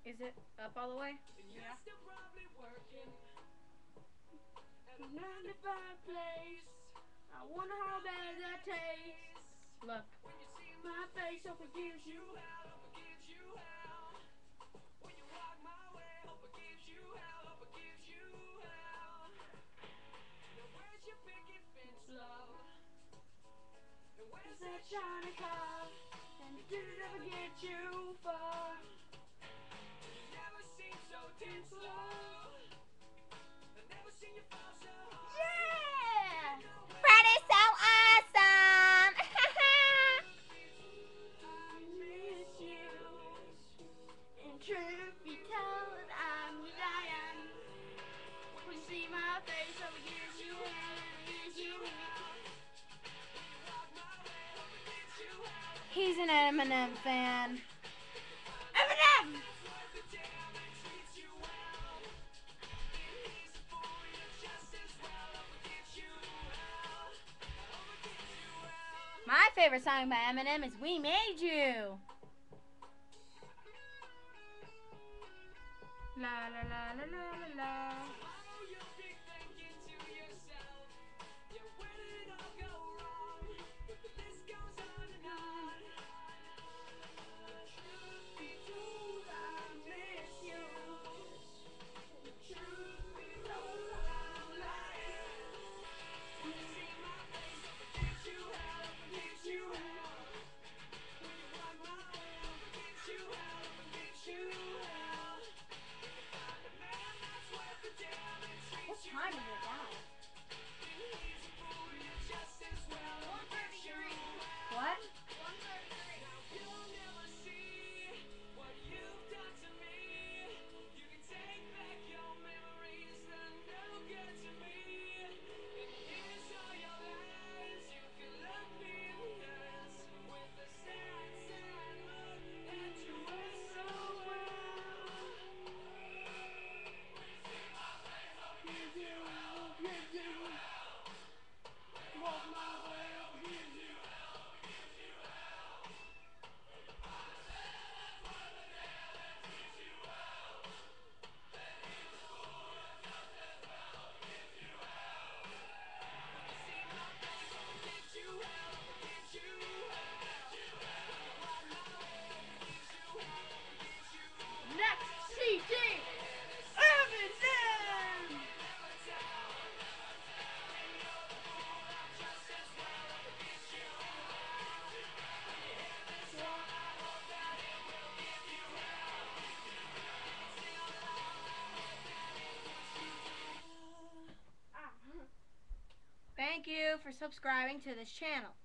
Is it up all the way? Yeah. 95 place. I wonder how bad that tastes. Look. My face up against you. Where's that shiny car? And did it ever get you far? You never seem so tense, love. I've never seen you fall so hard. Yeah! Friday's so awesome! I miss you. And truth be told, I'm dying. When you see my face up against you, against you. He's an Eminem fan. Eminem! My favorite song by Eminem is We Made You. La la la la la la la. What time is it now? What? 'Thank you for subscribing to this channel.